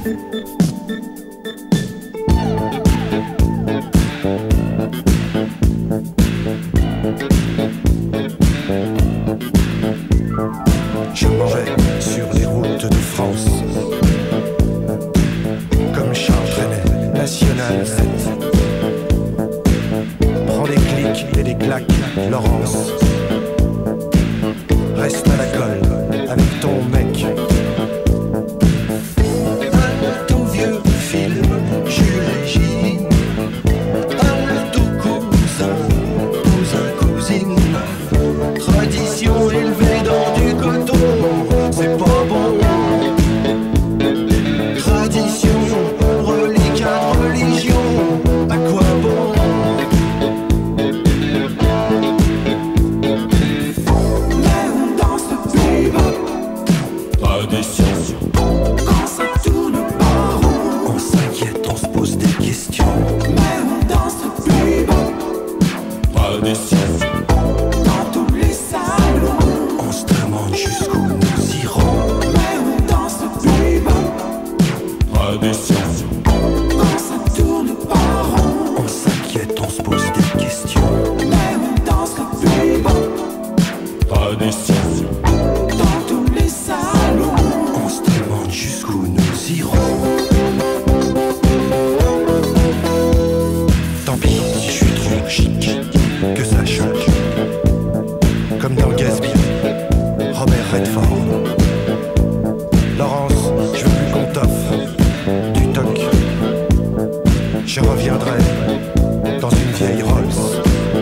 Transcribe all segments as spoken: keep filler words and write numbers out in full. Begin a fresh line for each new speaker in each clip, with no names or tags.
Je m'en vais sur les routes de France, comme Charles Trenet, National sept. Prends les clics et les claques, Laurence. Reste à la colle avec ton mec. Un tout vieux film, Jules et Gilles. Un tout cousin, cousin, cousine. Tradition élevée dans du coton, c'est pas bon. Tradition, reliquat de religion, à quoi bon? Mais on danse le bebop. Tradition. Quand ça tourne pas rond, on s'inquiète, on se pose des questions. Mais on danse le bebop. Tradition. Jusqu'où nous irons. Mais on danse le bebop. Tradition. Quand ça tourne pas rond, on s'inquiète, on se pose des questions. Mais on danse le bebop. Tradition. Dans tous les salons, on se demande jusqu'où nous irons. Tant pis si je suis trop chic, que ça choque. Comme dans Gatsby, Robert Redford. Laurence, je veux plus qu'on t'offre du toc. Je reviendrai dans une vieille Rolls.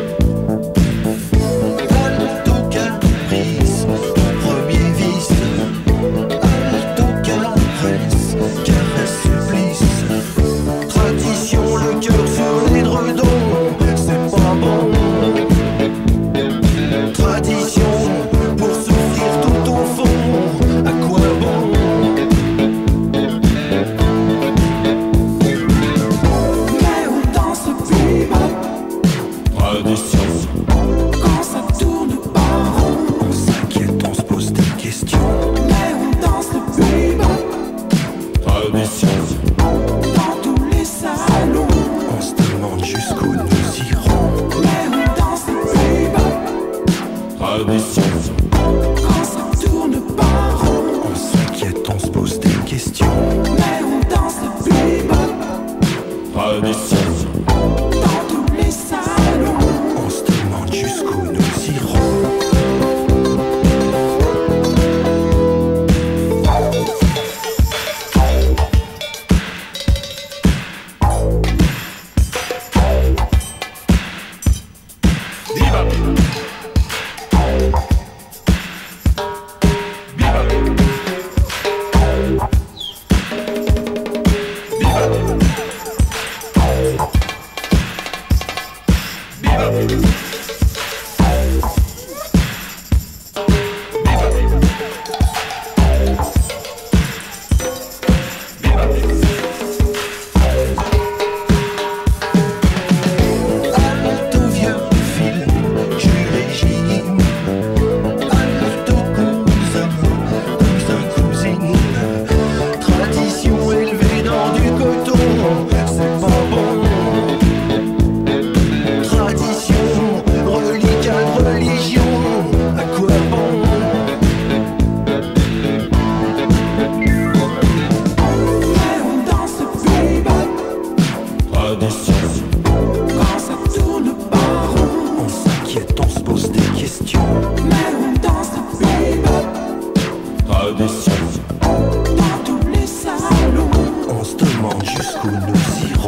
Alto Caprice, premier vice. Alto caresse, caresse supplice. Tradition, le cœur sur les dredons, c'est pas bon. Tradition. Quand ça tourne pas rond, on s'inquiète, on se pose des questions. Mais on danse le bebop. Tradition. Dans tous les salons, on se demande jusqu'où nous irons. Mais on danse le bebop. Tradition. Quand ça tourne pas rond, on s'inquiète, on se pose des questions. Mais on danse le bebop. Tradition. Jusqu'où nous irons. Bebop. Bebop. Bebop. Bebop. Quand ça tourne pas rond, on s'inquiète, on se pose des questions. Mais on danse le bebop. Tradition. Dans tous les salons, on se demande jusqu'où nous irons.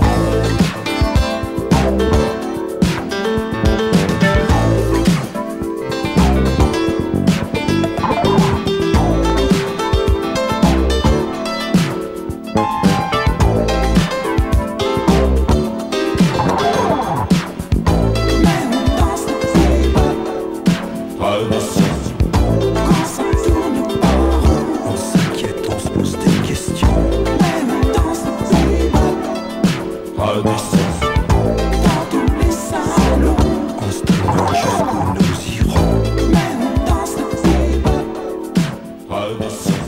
Quand ça tourne pas rond, on s'inquiète, on se pose des questions. Mais on danse le bebop. Tradition. Dans tous les salons, on se demande jusqu'où nous irons. Mais on danse le bebop. Tradition.